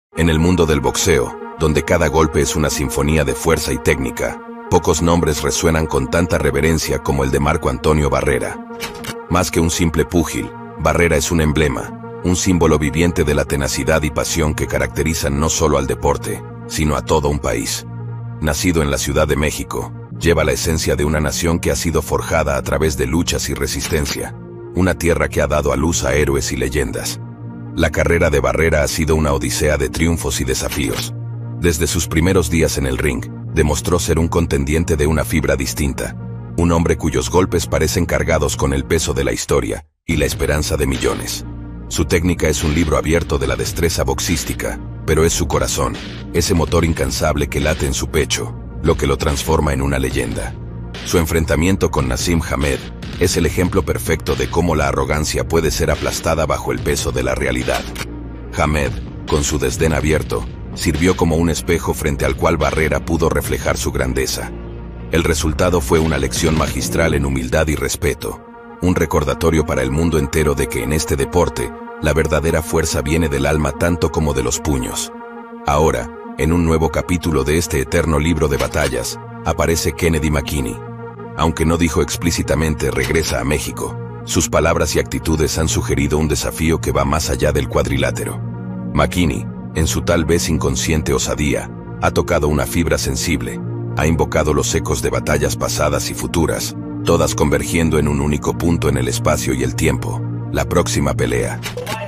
En el mundo del boxeo, donde cada golpe es una sinfonía de fuerza y técnica, pocos nombres resuenan con tanta reverencia como el de Marco Antonio Barrera. Más que un simple púgil, Barrera es un emblema, un símbolo viviente de la tenacidad y pasión que caracterizan no solo al deporte, sino a todo un país. Nacido en la Ciudad de México, lleva la esencia de una nación que ha sido forjada a través de luchas y resistencia, una tierra que ha dado a luz a héroes y leyendas. La carrera de Barrera ha sido una odisea de triunfos y desafíos. Desde sus primeros días en el ring, demostró ser un contendiente de una fibra distinta, un hombre cuyos golpes parecen cargados con el peso de la historia y la esperanza de millones. Su técnica es un libro abierto de la destreza boxística, pero es su corazón, ese motor incansable que late en su pecho, lo que lo transforma en una leyenda. Su enfrentamiento con Naseem Hamed es el ejemplo perfecto de cómo la arrogancia puede ser aplastada bajo el peso de la realidad. Hamed, con su desdén abierto, sirvió como un espejo frente al cual Barrera pudo reflejar su grandeza. El resultado fue una lección magistral en humildad y respeto, un recordatorio para el mundo entero de que en este deporte, la verdadera fuerza viene del alma tanto como de los puños. Ahora, en un nuevo capítulo de este eterno libro de batallas, aparece Kennedy McKinney. Aunque no dijo explícitamente regresa a México, sus palabras y actitudes han sugerido un desafío que va más allá del cuadrilátero. McKinney, en su tal vez inconsciente osadía, ha tocado una fibra sensible, ha invocado los ecos de batallas pasadas y futuras, todas convergiendo en un único punto en el espacio y el tiempo, la próxima pelea.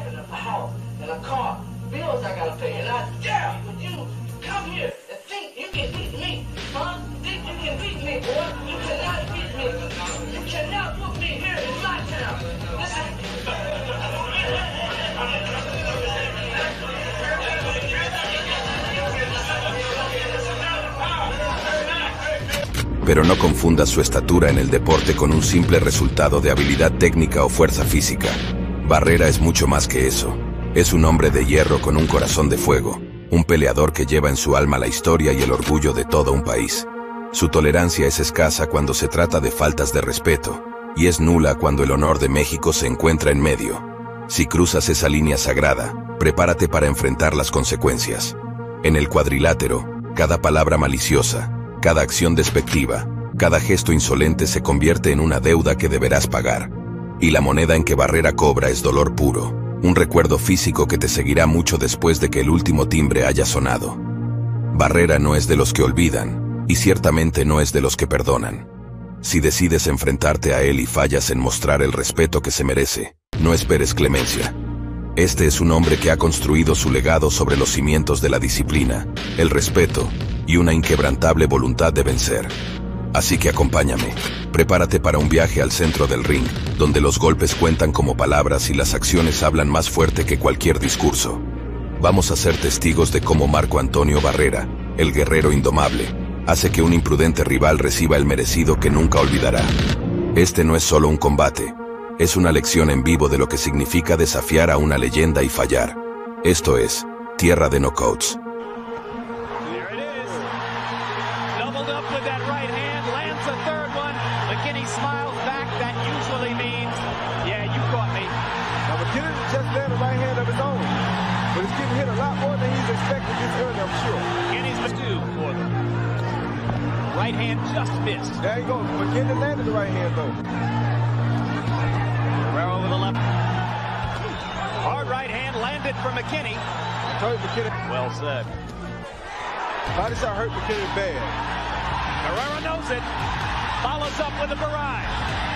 Pero no confunda su estatura en el deporte con un simple resultado de habilidad técnica o fuerza física. Barrera es mucho más que eso. Es un hombre de hierro con un corazón de fuego, un peleador que lleva en su alma la historia y el orgullo de todo un país. Su tolerancia es escasa cuando se trata de faltas de respeto, y es nula cuando el honor de México se encuentra en medio. Si cruzas esa línea sagrada, prepárate para enfrentar las consecuencias. En el cuadrilátero, cada palabra maliciosa, cada acción despectiva, cada gesto insolente se convierte en una deuda que deberás pagar. Y la moneda en que Barrera cobra es dolor puro, un recuerdo físico que te seguirá mucho después de que el último timbre haya sonado. Barrera no es de los que olvidan, y ciertamente no es de los que perdonan. Si decides enfrentarte a él y fallas en mostrar el respeto que se merece, no esperes clemencia. Este es un hombre que ha construido su legado sobre los cimientos de la disciplina, el respeto y una inquebrantable voluntad de vencer. Así que acompáñame, prepárate para un viaje al centro del ring, donde los golpes cuentan como palabras y las acciones hablan más fuerte que cualquier discurso. Vamos a ser testigos de cómo Marco Antonio Barrera, el guerrero indomable, hace que un imprudente rival reciba el merecido que nunca olvidará. Este no es solo un combate, es una lección en vivo de lo que significa desafiar a una leyenda y fallar. Esto es Tierra de Knockouts. Right hand just missed. There you go. McKinney landed the right hand though. Guerrero with the left. Hard right hand landed for McKinney. Well said. Body shot hurt McKinney bad. Guerrero knows it. Follows up with a barrage.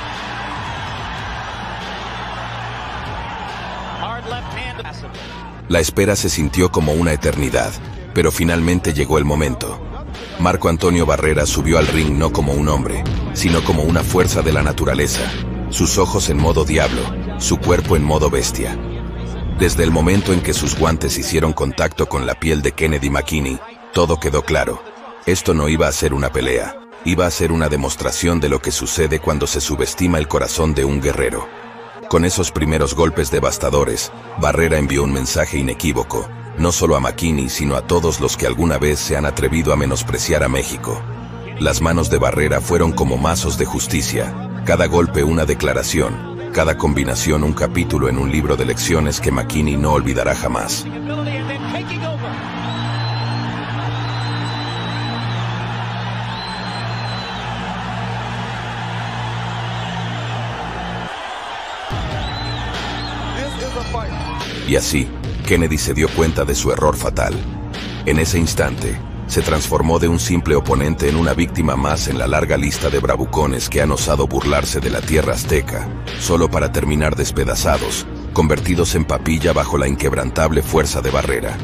Hard left hand. La espera se sintió como una eternidad, pero finalmente llegó el momento. Marco Antonio Barrera subió al ring no como un hombre, sino como una fuerza de la naturaleza, sus ojos en modo diablo, su cuerpo en modo bestia. Desde el momento en que sus guantes hicieron contacto con la piel de Kennedy McKinney, todo quedó claro. Esto no iba a ser una pelea, iba a ser una demostración de lo que sucede cuando se subestima el corazón de un guerrero. Con esos primeros golpes devastadores, Barrera envió un mensaje inequívoco, no solo a McKinney sino a todos los que alguna vez se han atrevido a menospreciar a México. Las manos de Barrera fueron como mazos de justicia, cada golpe una declaración, cada combinación un capítulo en un libro de lecciones que McKinney no olvidará jamás. Y así, Kennedy se dio cuenta de su error fatal. En ese instante, se transformó de un simple oponente en una víctima más en la larga lista de bravucones que han osado burlarse de la tierra azteca, solo para terminar despedazados, convertidos en papilla bajo la inquebrantable fuerza de Barrera.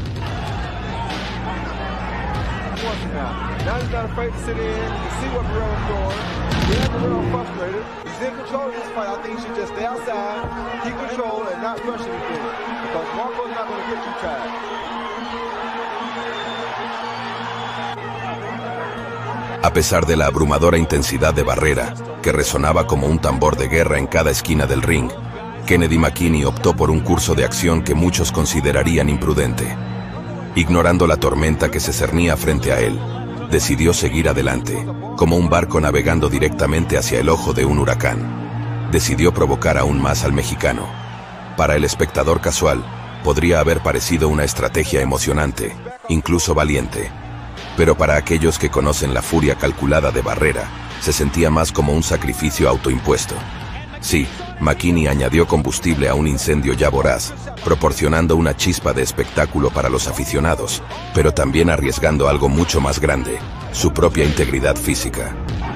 A pesar de la abrumadora intensidad de Barrera, que resonaba como un tambor de guerra en cada esquina del ring, Kennedy McKinney optó por un curso de acción que muchos considerarían imprudente. Ignorando la tormenta que se cernía frente a él, decidió seguir adelante, como un barco navegando directamente hacia el ojo de un huracán. Decidió provocar aún más al mexicano. Para el espectador casual, podría haber parecido una estrategia emocionante, incluso valiente. Pero para aquellos que conocen la furia calculada de Barrera, se sentía más como un sacrificio autoimpuesto. Sí, McKinney añadió combustible a un incendio ya voraz, proporcionando una chispa de espectáculo para los aficionados, pero también arriesgando algo mucho más grande, su propia integridad física.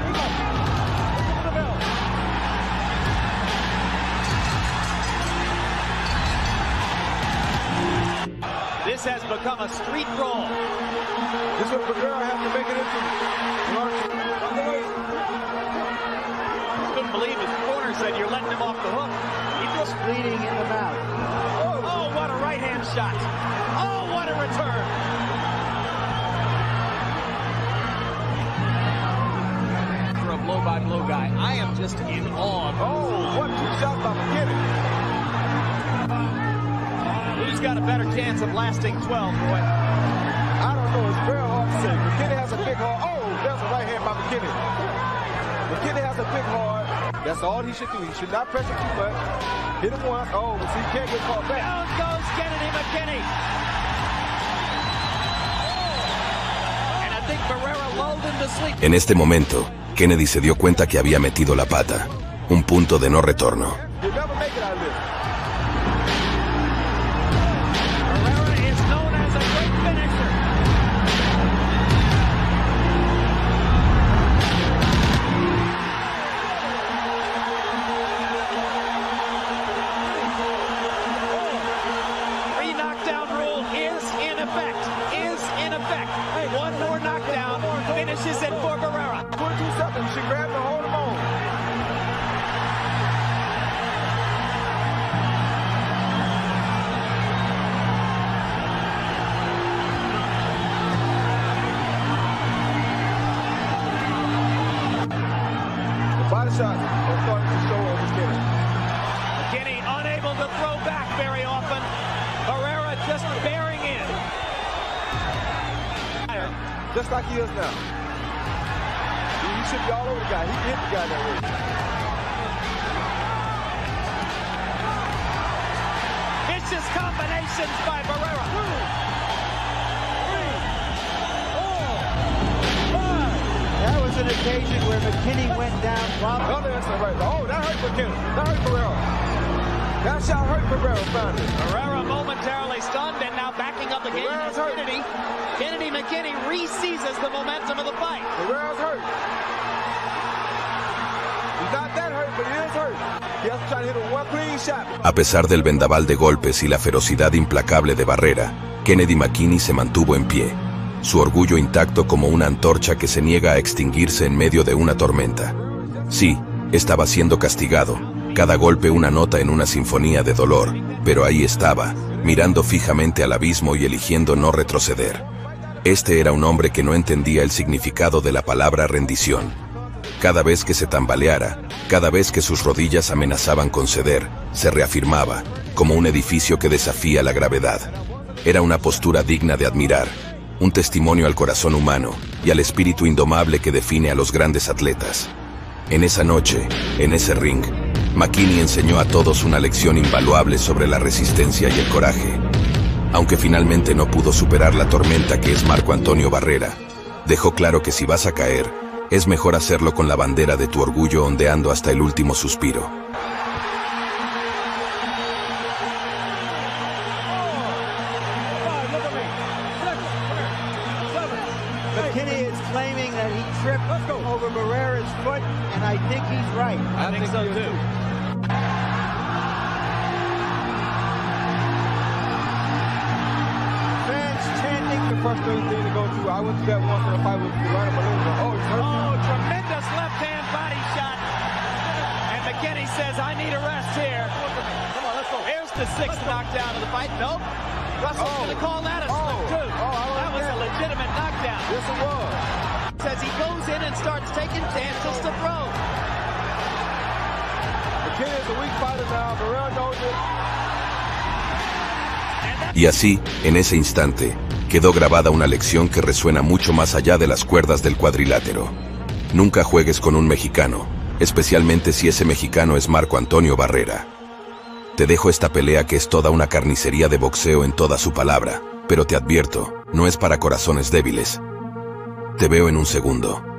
This has become a street brawl. This is what Barrera has to make it into. Couldn't believe his corner said you're letting him off the hook. He's just bleeding in the mouth. Oh, what a right hand shot. Oh, what a return. For a blow-by-blow guy, I am just in awe. Oh, what two shots by McKinney. Who's got a better chance of lasting 12, boy? I don't know. It's very hard to say. McKinney has a big heart. Oh, there's a right hand by McKinney. McKinney has a big heart. That's all he should do. He should not press it too much. Hit him once. Oh, so he can't get caught back. Down goes Kennedy McKinney. And I think Barrera lulled him to sleep. En este momento, Kennedy se dio cuenta que había metido la pata. Un punto de no retorno. You'll never make it out of this. Barrera is known as a great finisher. Three knockdown rule is in effect. One more knockdown finishes it for Barrera. 22 seconds. She grabbed him and hold him on. The body shot is starting to show on McKinney. McKinney unable to throw back very often. Barrera just bearing in. Just like he is now. He should be all over the guy. He can hit the guy that way. Vicious combinations by Barrera. 2, 3, 4, 5. That was an occasion where McKinney went down. Another instant right there. Oh, that hurt McKinney. That hurt Barrera. That shot hurt Barrera finally. Barrera momentarily stunned and now backing up again. Barrera's hurt. Kennedy McKinney re-seizes the momentum of the fight. Barrera's hurt. He's not that hurt, but he is hurt. He has to try to hit one clean shot. A pesar del vendaval de golpes y la ferocidad implacable de Barrera, Kennedy McKinney se mantuvo en pie, su orgullo intacto como una antorcha que se niega a extinguirse en medio de una tormenta. Sí, estaba siendo castigado, cada golpe una nota en una sinfonía de dolor, pero ahí estaba, mirando fijamente al abismo y eligiendo no retroceder. Este era un hombre que no entendía el significado de la palabra rendición. Cada vez que se tambaleara, cada vez que sus rodillas amenazaban con ceder, se reafirmaba, como un edificio que desafía la gravedad. Era una postura digna de admirar, un testimonio al corazón humano y al espíritu indomable que define a los grandes atletas. En esa noche, en ese ring, McKinney enseñó a todos una lección invaluable sobre la resistencia y el coraje. Aunque finalmente no pudo superar la tormenta que es Marco Antonio Barrera, dejó claro que si vas a caer, es mejor hacerlo con la bandera de tu orgullo ondeando hasta el último suspiro. McKinney is claiming that he tripped over Barrera's foot, and I think he's right. I think so too. Fans chanting the frustrating thing to go through. I went to that once in a fight with Lionel Malone. Oh, it's hurt. Oh, tremendous left-hand body shot. And McKinney says, I need a rest here. Come on, let's go. Here's the sixth knockdown of the fight. Nope. Russell's going to call that a slip, too. That was a legitimate knockdown. Yes, it was. Says he goes in and starts taking chances to throw. McKinney is a weak fighter now. Barrera knows it. Y así, en ese instante, quedó grabada una lección que resuena mucho más allá de las cuerdas del cuadrilátero. Nunca juegues con un mexicano, especialmente si ese mexicano es Marco Antonio Barrera. Te dejo esta pelea que es toda una carnicería de boxeo en toda su palabra, pero te advierto, no es para corazones débiles. Te veo en un segundo.